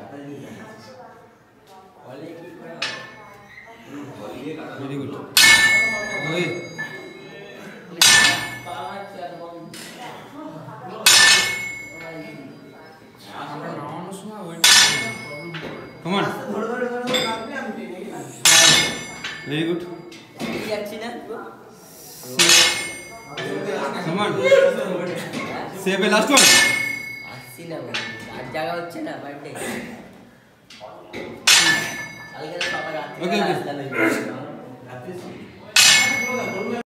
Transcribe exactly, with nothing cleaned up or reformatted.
Very good. Come on. Very good. Come on. Save a last one. Okay, okay.